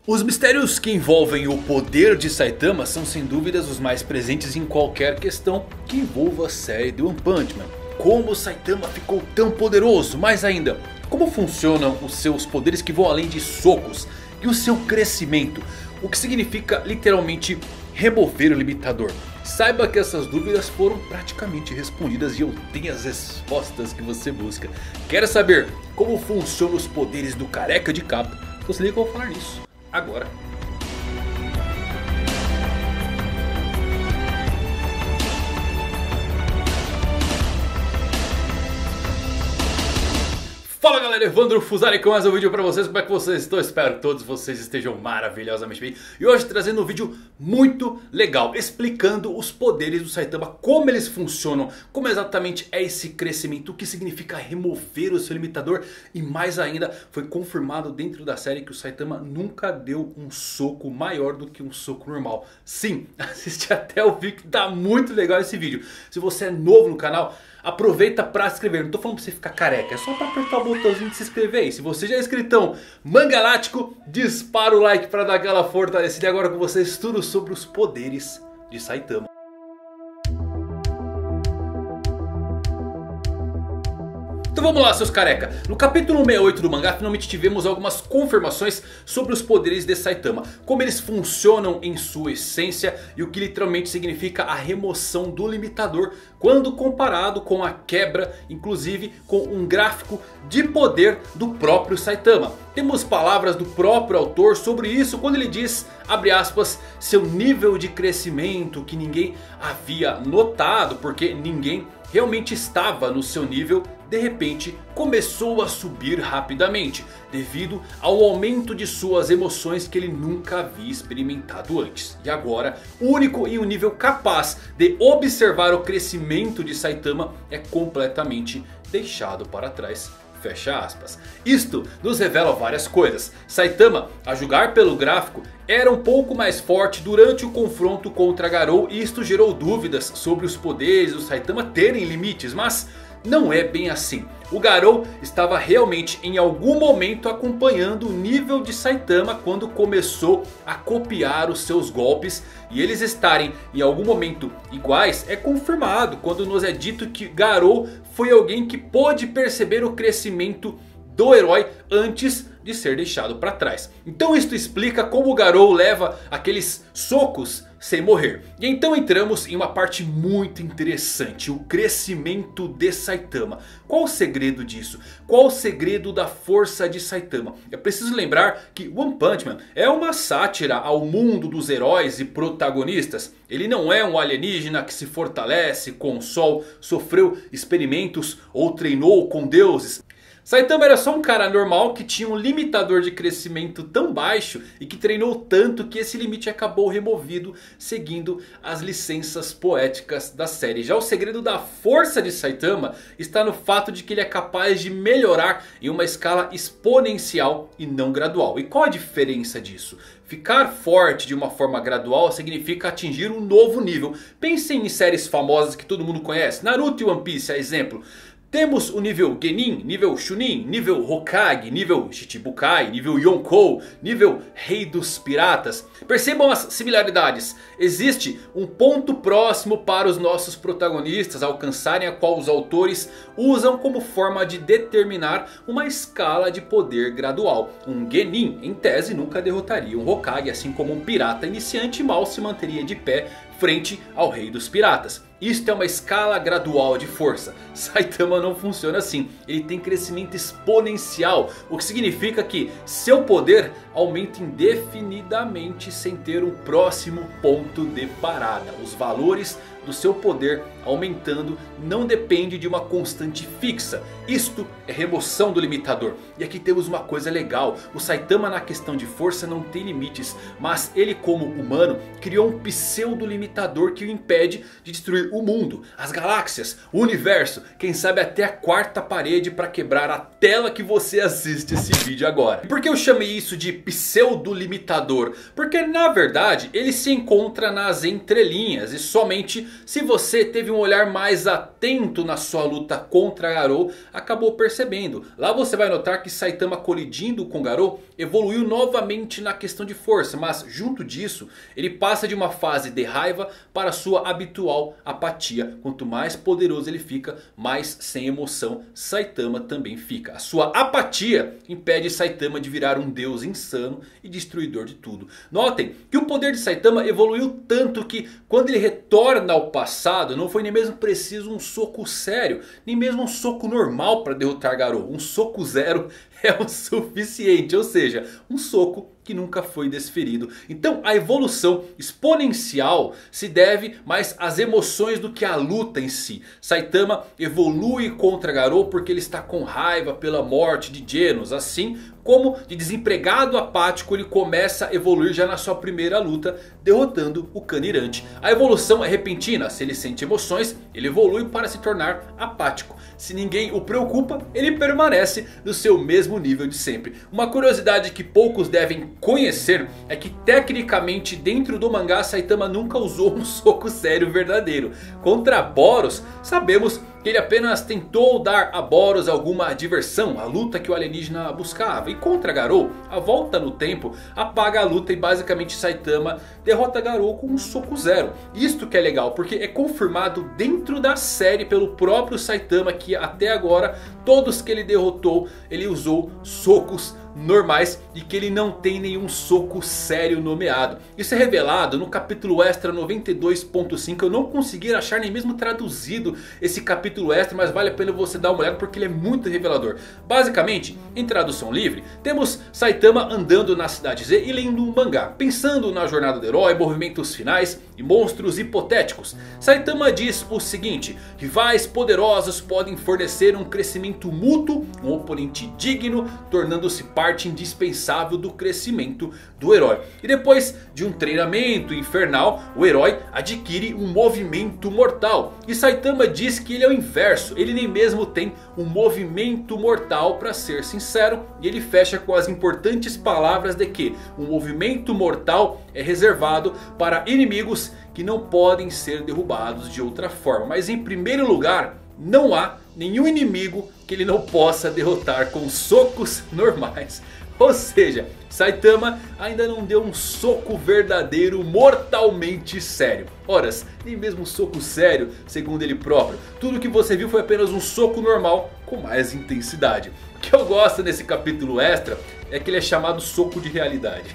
Os mistérios que envolvem o poder de Saitama são sem dúvidas os mais presentes em qualquer questão que envolva a série de One Punch Man. Como Saitama ficou tão poderoso, mais ainda, como funcionam os seus poderes que vão além de socos e o seu crescimento, o que significa literalmente remover o limitador. Saiba que essas dúvidas foram praticamente respondidas e eu tenho as respostas que você busca. Quer saber como funcionam os poderes do careca de capa? Então se liga que eu vou falar nisso agora. Fala galera, Evandro Fusari com mais um vídeo pra vocês. Como é que vocês estão? Espero que todos vocês estejam maravilhosamente bem. E hoje trazendo um vídeo muito legal, explicando os poderes do Saitama, como eles funcionam, como exatamente é esse crescimento, o que significa remover o seu limitador. E mais ainda, foi confirmado dentro da série que o Saitama nunca deu um soco maior do que um soco normal. Sim, assiste até o vídeo que tá muito legal esse vídeo. Se você é novo no canal, aproveita pra se inscrever. Não tô falando pra você ficar careca, é só pra apertar o botãozinho de se inscrever. E se você já é inscritão mangalático, dispara o like pra dar aquela fortalecida. E agora com vocês tudo sobre os poderes de Saitama. Então vamos lá, seus careca. No capítulo 68 do mangá finalmente tivemos algumas confirmações sobre os poderes de Saitama, como eles funcionam em sua essência e o que literalmente significa a remoção do limitador quando comparado com a quebra, inclusive com um gráfico de poder do próprio Saitama. Temos palavras do próprio autor sobre isso quando ele diz, abre aspas, seu nível de crescimento que ninguém havia notado porque ninguém realmente estava no seu nível, de repente começou a subir rapidamente, devido ao aumento de suas emoções que ele nunca havia experimentado antes. E agora, único em um nível capaz de observar o crescimento de Saitama é completamente deixado para trás. Fecha aspas. Isto nos revela várias coisas. Saitama, a julgar pelo gráfico, era um pouco mais forte durante o confronto contra Garou. E isto gerou dúvidas sobre os poderes do Saitama terem limites, mas não é bem assim. O Garou estava realmente em algum momento acompanhando o nível de Saitama quando começou a copiar os seus golpes. E eles estarem em algum momento iguais é confirmado quando nos é dito que Garou foi alguém que pôde perceber o crescimento do herói antes de ser deixado para trás. Então isto explica como o Garou leva aqueles socos sem morrer. E então entramos em uma parte muito interessante, o crescimento de Saitama. Qual o segredo disso? Qual o segredo da força de Saitama? É preciso lembrar que One Punch Man é uma sátira ao mundo dos heróis e protagonistas. Ele não é um alienígena que se fortalece com o sol, sofreu experimentos ou treinou com deuses. Saitama era só um cara normal que tinha um limitador de crescimento tão baixo e que treinou tanto que esse limite acabou removido seguindo as licenças poéticas da série. Já o segredo da força de Saitama está no fato de que ele é capaz de melhorar em uma escala exponencial e não gradual. E qual a diferença disso? Ficar forte de uma forma gradual significa atingir um novo nível. Pensem em séries famosas que todo mundo conhece, Naruto e One Piece, a exemplo. Temos o nível Genin, nível Chunin, nível Hokage, nível Shichibukai, nível Yonkou, nível Rei dos Piratas. Percebam as similaridades. Existe um ponto próximo para os nossos protagonistas alcançarem, a qual os autores usam como forma de determinar uma escala de poder gradual. Um Genin, em tese, nunca derrotaria um Hokage, assim como um pirata iniciante mal se manteria de pé frente ao Rei dos Piratas. Isto é uma escala gradual de força. Saitama não funciona assim. Ele tem crescimento exponencial. O que significa que seu poder aumenta indefinidamente sem ter um próximo ponto de parada. Os valores do seu poder aumentando não depende de uma constante fixa. Isto é remoção do limitador. E aqui temos uma coisa legal. O Saitama na questão de força não tem limites. Mas ele como humano criou um pseudo limitador que o impede de destruir o mundo, as galáxias, o universo. Quem sabe até a quarta parede para quebrar a tela que você assiste esse vídeo agora. E por que eu chamei isso de pseudo limitador? Porque na verdade ele se encontra nas entrelinhas. E somente se você teve um um olhar mais atento na sua luta contra Garou, acabou percebendo. Lá você vai notar que Saitama, colidindo com Garou, evoluiu novamente na questão de força. Mas junto disso, ele passa de uma fase de raiva para sua habitual apatia. Quanto mais poderoso ele fica, mais sem emoção Saitama também fica. A sua apatia impede Saitama de virar um deus insano e destruidor de tudo. Notem que o poder de Saitama evoluiu tanto que quando ele retorna ao passado, não foi nem mesmo preciso um soco sério, nem mesmo um soco normal para derrotar Garou. Um soco zero é o suficiente, ou seja, um soco que nunca foi desferido. Então a evolução exponencial se deve mais às emoções do que à luta em si. Saitama evolui contra Garou porque ele está com raiva pela morte de Genos. Assim como de desempregado apático, ele começa a evoluir já na sua primeira luta, derrotando o Canirante. A evolução é repentina. Se ele sente emoções, ele evolui para se tornar apático. Se ninguém o preocupa, ele permanece no seu mesmo nível de sempre. Uma curiosidade que poucos devem conhecer é que tecnicamente dentro do mangá Saitama nunca usou um soco sério verdadeiro. Contra Boros, sabemos que ele apenas tentou dar a Boros alguma diversão, a luta que o alienígena buscava. E contra Garou, a volta no tempo apaga a luta e basicamente Saitama derrota Garou com um soco zero. Isto que é legal, porque é confirmado dentro da série pelo próprio Saitama que até agora todos que ele derrotou, ele usou socos normais e que ele não tem nenhum soco sério nomeado. Isso é revelado no capítulo extra 92.5. Eu não consegui achar nem mesmo traduzido esse capítulo extra, mas vale a pena você dar uma olhada porque ele é muito revelador. Basicamente, em tradução livre, temos Saitama andando na cidade Z e lendo um mangá, pensando na jornada do herói, movimentos finais e monstros hipotéticos. Saitama diz o seguinte: rivais poderosos podem fornecer um crescimento mútuo, um oponente digno, tornando-se parte indispensável do crescimento do herói. E depois de um treinamento infernal, o herói adquire um movimento mortal. E Saitama diz que ele é o inverso, ele nem mesmo tem um movimento mortal, para ser sincero. E ele fecha com as importantes palavras de que um movimento mortal é reservado para inimigos que não podem ser derrubados de outra forma. Mas em primeiro lugar, não há nenhum inimigo que ele não possa derrotar com socos normais. Ou seja, Saitama ainda não deu um soco verdadeiro, mortalmente sério. Horas, nem mesmo um soco sério, segundo ele próprio. Tudo que você viu foi apenas um soco normal com mais intensidade. O que eu gosto nesse capítulo extra é que ele é chamado soco de realidade.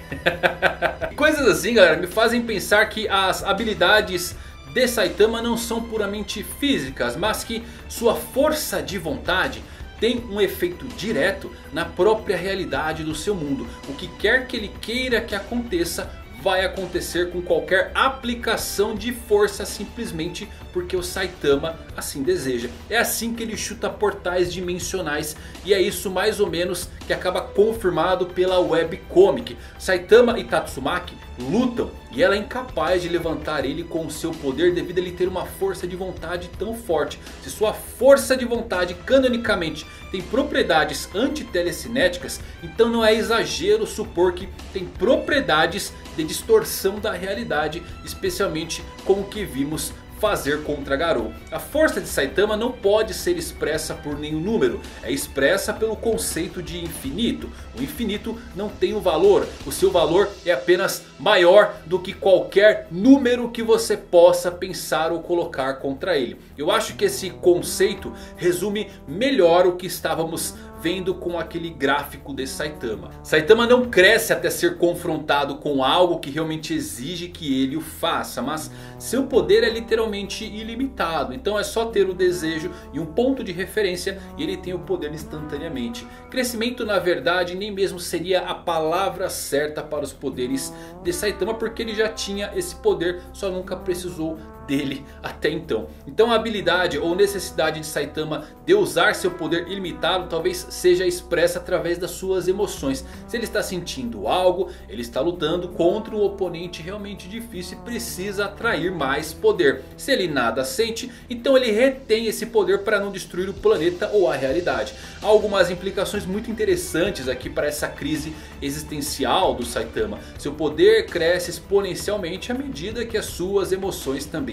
Coisas assim, galera, me fazem pensar que as habilidades de Saitama não são puramente físicas, mas que sua força de vontade tem um efeito direto na própria realidade do seu mundo. O que quer que ele queira que aconteça, vai acontecer com qualquer aplicação de força, simplesmente porque o Saitama assim deseja. É assim que ele chuta portais dimensionais, e é isso mais ou menos que acaba confirmado pela webcomic. Saitama e Tatsumaki lutam e ela é incapaz de levantar ele com o seu poder devido a ele ter uma força de vontade tão forte. Se sua força de vontade canonicamente tem propriedades anti-telecinéticas, então não é exagero supor que tem propriedades de distorção da realidade, especialmente com o que vimos fazer contra Garou. A força de Saitama não pode ser expressa por nenhum número, é expressa pelo conceito de infinito. O infinito não tem um valor, o seu valor é apenas maior do que qualquer número que você possa pensar ou colocar contra ele. Eu acho que esse conceito resume melhor o que estávamos vendo com aquele gráfico de Saitama. Saitama não cresce até ser confrontado com algo que realmente exige que ele o faça, mas seu poder é literalmente ilimitado. Então é só ter o desejo e um ponto de referência e ele tem o poder instantaneamente. Crescimento, na verdade, nem mesmo seria a palavra certa para os poderes de Saitama, porque ele já tinha esse poder, só nunca precisou dele até então. Então a habilidade ou necessidade de Saitama de usar seu poder ilimitado talvez seja expressa através das suas emoções. Se ele está sentindo algo, ele está lutando contra um oponente realmente difícil e precisa atrair mais poder. Se ele nada sente, então ele retém esse poder para não destruir o planeta ou a realidade. Há algumas implicações muito interessantes aqui para essa crise existencial do Saitama. Seu poder cresce exponencialmente à medida que as suas emoções também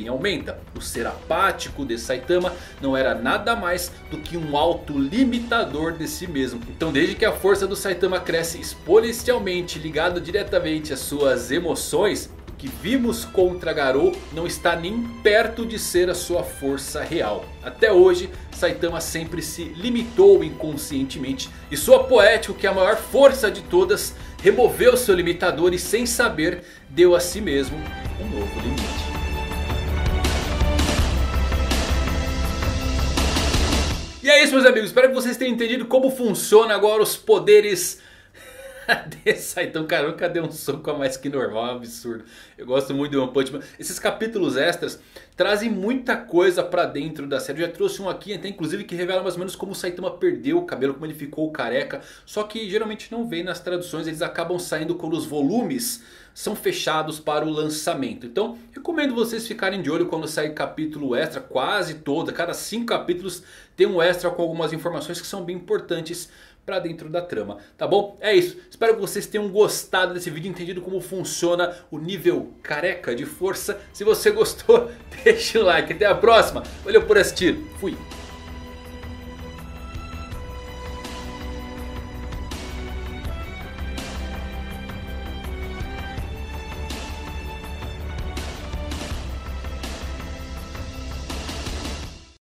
também aumenta. O ser apático de Saitama não era nada mais do que um autolimitador de si mesmo. Então desde que a força do Saitama cresce exponencialmente ligado diretamente às suas emoções, o que vimos contra Garou não está nem perto de ser a sua força real. Até hoje Saitama sempre se limitou inconscientemente e sua Poético, que é a maior força de todas, removeu seu limitador e sem saber deu a si mesmo um novo limite. E é isso, meus amigos, espero que vocês tenham entendido como funciona agora os poderes de Saitama. Cara, nunca deu um soco a mais que normal, é um absurdo. Eu gosto muito de One Punch Man. Esses capítulos extras trazem muita coisa pra dentro da série. Eu já trouxe um aqui até inclusive que revela mais ou menos como o Saitama perdeu o cabelo, como ele ficou careca. Só que geralmente não vem nas traduções, eles acabam saindo quando os volumes são fechados para o lançamento. Então recomendo vocês ficarem de olho quando sair capítulo extra, quase todo. A cada 5 capítulos tem um extra com algumas informações que são bem importantes pra dentro da trama, tá bom? É isso, espero que vocês tenham gostado desse vídeo, entendido como funciona o nível careca de força. Se você gostou, deixa o like, até a próxima, valeu por assistir, fui!